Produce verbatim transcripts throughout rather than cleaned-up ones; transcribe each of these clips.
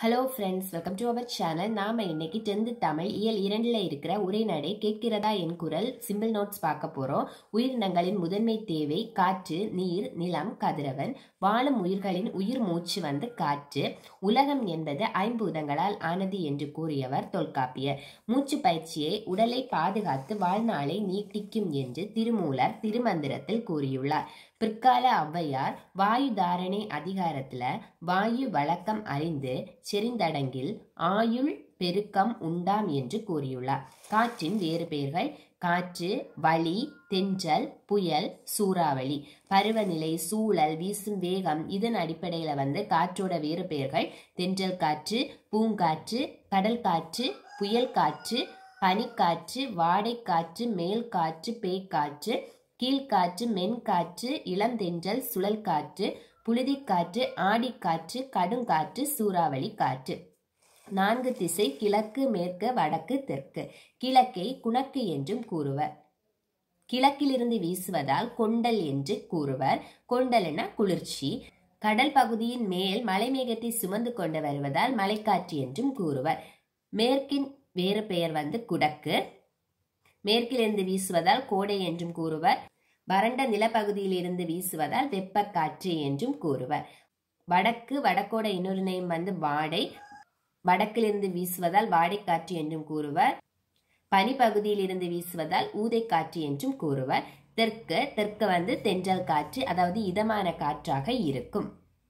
Hello friends, welcome to our channel. நாம இன்னைக்கு tenth Tamil இயல் இரண்டுல இருக்கிற உரைநடை கேட்கிறதா என் குரல் சிம்பிள் நோட்ஸ் பார்க்க போறோம். உயிரினங்களின் முதன்மை தேவை காற்று, நீர், நிலம், கதிரவன். வாழும் உயிர்களின் உயிர் மூச்சு வந்து காற்று. உலகம் என்பது ஐம்பூதங்களால் ஆனது என்று கூறியவர் தொல்காப்பியர். மூச்சு பயிற்சியை உடலை பாதுகாத்து வாழ்நாளை நீட்டிக்கும் என்று திருமூலர் திருமந்திரத்தில் கூறியுள்ளார். பிற்கால ஔவையார் வாயு தாரணை அதிகாரத்துல வாயு வழக்கம் அறிந்து செறிந்தடங்கில் ஆயுள் பெருக்கம் உண்டாம் என்று கூறியுள்ளார். காற்றின் வேறு பெயர்கள் காற்று, வளி, தென்றல், புயல், சூறாவளி. பருவநிலை, சூழல், வீசும் வேகம் இதன் அடிப்படையில வந்து காற்றோட வேறு பெயர்கள் தென்றல் காற்று, பூங்காற்று, கடல் காற்று, புயல் காற்று, பனிக்காற்று, வாடை காற்று, மேல் காற்று, பேய்காற்று, கீழ்காற்று, மென்காற்று, இளந்தென்றல், சுழல் காற்று, புழுதிக்காற்று, ஆடிக்காற்று, கடுங்காற்று, சூறாவளி காற்று. நான்கு திசை கிழக்கு, மேற்கு, வடக்கு, தெற்கு. கிழக்கை குணக்கு என்றும் கூறுவர். கிழக்கிலிருந்து வீசுவதால் கொண்டல் என்று கூறுவர். கொண்டல்னா குளிர்ச்சி. கடல் பகுதியின் மேல் மலைமேகத்தை சுமந்து கொண்டு வருவதால் மலைக்காற்று என்றும் கூறுவர். மேற்கின் வேறு பெயர் வந்து குடக்கு. மேற்கிலிருந்து வீசுவதால் கோடை என்றும் கூறுவர். வறண்ட நிலப்பகுதியில் இருந்து வீசுவதால் வெப்பக்காற்று என்றும் கூறுவர். வடக்கு, வடக்கோட இன்னொரு நேம் வந்து வாடை. வடக்கிலிருந்து வீசுவதால் வாடைக்காற்று என்றும் கூறுவர். பனிப்பகுதியில் இருந்து வீசுவதால் ஊதைக்காற்று என்றும் கூறுவர். தெற்கு, தெற்கு வந்து தென்றல் காற்று, அதாவது இதமான காற்றாக இருக்கும்.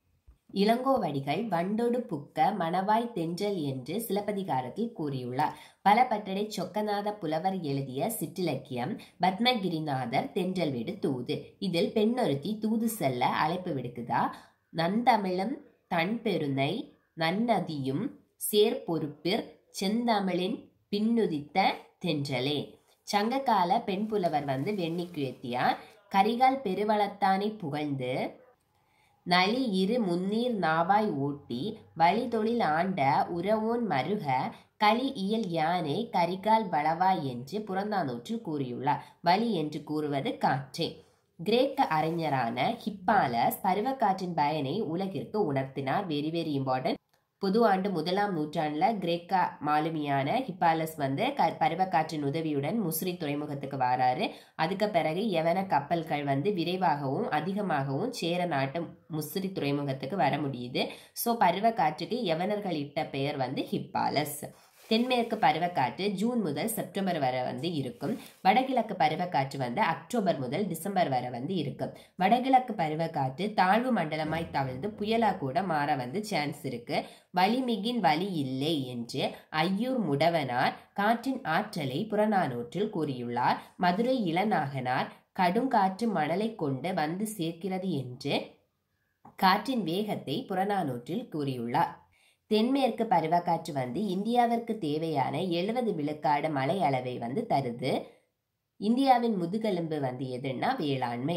இளங்கோவடிகள் வண்டொடு புக்க மணவாய் தென்றல் என்று சிலப்பதிகாரத்தில் கூறியுள்ளார். பலபட்டடை சொக்கநாத புலவர் எழுதிய சிற்றிலக்கியம் பத்மகிரிநாதர் தென்றல் விடு தூது. இதில் பெண்ணொருத்தி தூது செல்ல அழைப்பு விடுக்குதா. நந்தமிழும் தன் பெருனை நன்னதியும் சேர்பொறுப்பிற் செந்தமிழின் பின்னுதித்த தென்றலே. சங்ககால பெண் புலவர் வந்து வெண்ணிக்குயத்தியார் கரிகால் பெருவளத்தானை புகழ்ந்து நலி இரு முன்னீர் நாவாய் ஓட்டி வழி தொழில் ஆண்ட உறவோன் மருக களி இயல் யானை கரிகால் வளவாய் என்று புறந்தானூற்றில் கூறியுள்ளார். வழி என்று கூறுவது காற்றே. கிரேக்க அறிஞரான ஹிப்பாலஸ் பருவக்காற்றின் பயனை உலகிற்கு உணர்த்தினார். Very very important. பொது ஆண்டு முதலாம் நூற்றாண்டுல கிரேக்க மாலுமியான ஹிப்பாலஸ் வந்து க பருவக்காற்றின் உதவியுடன் முசிறி துறைமுகத்துக்கு வராரு. அதுக்கு பிறகு யவன கப்பல்கள் வந்து விரைவாகவும் அதிகமாகவும் சேர நாட்டு முசிறி துறைமுகத்துக்கு வர முடியுது. ஸோ பருவக்காற்றுக்கு யவனர்கள் இட்ட பெயர் வந்து ஹிப்பாலஸ். தென்மேற்கு பருவக்காற்று ஜூன் முதல் செப்டம்பர் வரை வந்து இருக்கும். வடகிழக்கு பருவக்காற்று வந்து அக்டோபர் முதல் டிசம்பர் வரை வந்து இருக்கும். வடகிழக்கு பருவக்காற்று தாழ்வு மண்டலமாய் தவிழ்ந்து புயலா கூட மாற வந்து சான்ஸ் இருக்கு. வலிமிகின் வலி இல்லை என்று ஐயூர் முடவனார் காற்றின் ஆற்றலை புறநானூற்றில் கூறியுள்ளார். மதுரை இளநாகனார் கடுங்காற்று மணலை கொண்டு வந்து சேர்க்கிறது என்று காற்றின் வேகத்தை புறநானூற்றில் கூறியுள்ளார். தென்மேற்கு பருவக்காற்று வந்து இந்தியாவிற்கு தேவையான எழுபது விழுக்காடு மழை அளவை வந்து தருது. இந்தியாவின் முதுகெலும்பு வந்து எதுன்னா வேளாண்மை.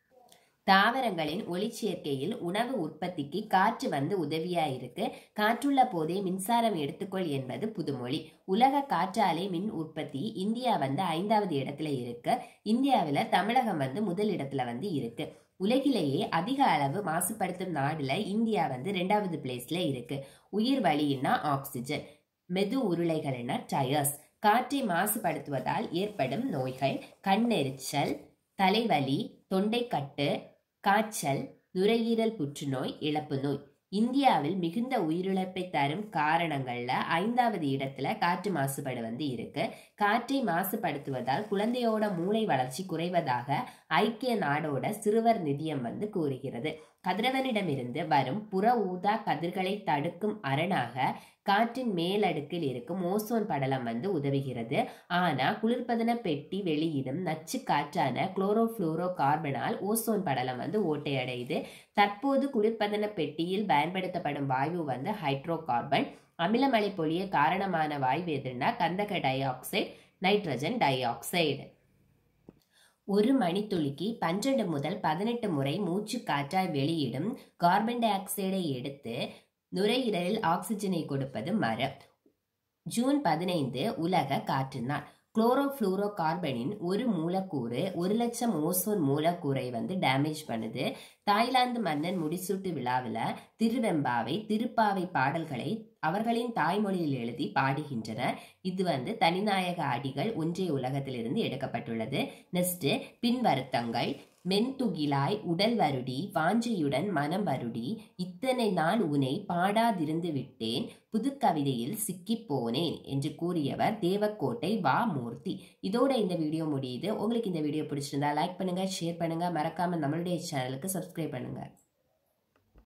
தாவரங்களின் ஒளிச்சேர்க்கையில் உணவு உற்பத்திக்கு காற்று வந்து உதவியா இருக்கு. காற்றுள்ள போதே மின்சாரம் எடுத்துக்கொள் என்பது புதுமொழி. உலக காற்றாலை மின் உற்பத்தி இந்தியா வந்து ஐந்தாவது இடத்துல இருக்கு. இந்தியாவில தமிழகம் வந்து முதல் இடத்துல வந்து இருக்கு. உலகிலேயே அதிக அளவு மாசுபடுத்தும் நாடுல இந்தியா வந்து ரெண்டாவது பிளேஸ்ல இருக்கு. உயிர் வளின்னா ஆக்சிஜன், மெது உருளைகள்னா டயர்ஸ். காற்றை மாசுபடுத்துவதால் ஏற்படும் நோய்கள் கண்ணெரிச்சல், தலைவலி, தொண்டைக்கட்டு, காய்ச்சல், நுரையீரல் புற்றுநோய், இழப்பு நோய். இந்தியாவில் மிகுந்த உயிரிழப்பை தரும் காரணங்கள்ல ஐந்தாவது இடத்துல காற்று மாசுபாடு வந்து இருக்கு. காற்றை மாசுபடுத்துவதால் குழந்தையோட மூளை வளர்ச்சி குறைவதாக ஐக்கிய நாடோட சிறுவர் நிதியம் வந்து கூறுகிறது. கதிரவனிடமிருந்து வரும் புற ஊதா கதிர்களை தடுக்கும் அரணாக காற்றின் மேலடுக்கில் இருக்கும் ஓசோன் படலம் வந்து உதவுகிறது. ஆனா குளிர்பதன பெட்டி வெளியிடும் நச்சு காற்றான குளோரோஃபுளோரோ கார்பனால் ஓசோன் படலம் வந்து ஓட்டையடையுது. தற்போது குளிர்பதன பெட்டியில் பயன்படுத்தப்படும் வாயு வந்து ஹைட்ரோ கார்பன். அமிலமழை பொழிய காரணமான வாயு எதுனா கந்தக dioxide, nitrogen dioxide. ஒரு மணித்துளிக்கு பன்னிரண்டு முதல் பதினெட்டு முறை மூச்சு காற்றாய் வெளியிடும் கார்பன் டை ஆக்சைடை எடுத்து நுரையீரலில் ஆக்சிஜனை கொடுப்பது மரம். ஜூன் பதினைந்து உலக காற்று நாள். குளோரோஃப்ளூரோ கார்பனின் ஒரு மூலக்கூறு ஒரு லட்சம் ஓசோன் மூலக்கூறை வந்து டேமேஜ் பண்ணுது. தாய்லாந்து மன்னன் முடிசூட்டு விழாவில் திருவெம்பாவை திருப்பாவை பாடல்களை அவர்களின் தாய்மொழியில் எழுதி பாடுகின்றனர். இது வந்து தனிநாயக அடிகள் ஒன்றிய உலகத்திலிருந்து எடுக்கப்பட்டுள்ளது. நெக்ஸ்ட் பின் வருத்தங்கள். மென்துகிலாய் உடல் வருடி வாஞ்சையுடன் மனம் வருடி இத்தனை நாள் உனை பாடாதிருந்து விட்டேன் புதுக்கவிதையில் சிக்கிப் போனேன் என்று கூறியவர் தேவக்கோட்டை வா மூர்த்தி. இதோட இந்த வீடியோ முடியுது. உங்களுக்கு இந்த வீடியோ பிடிச்சிருந்தா லைக் பண்ணுங்க, ஷேர் பண்ணுங்க, மறக்காம நம்மளுடைய சேனலுக்கு சப்ஸ்கிரைப் பண்ணுங்க.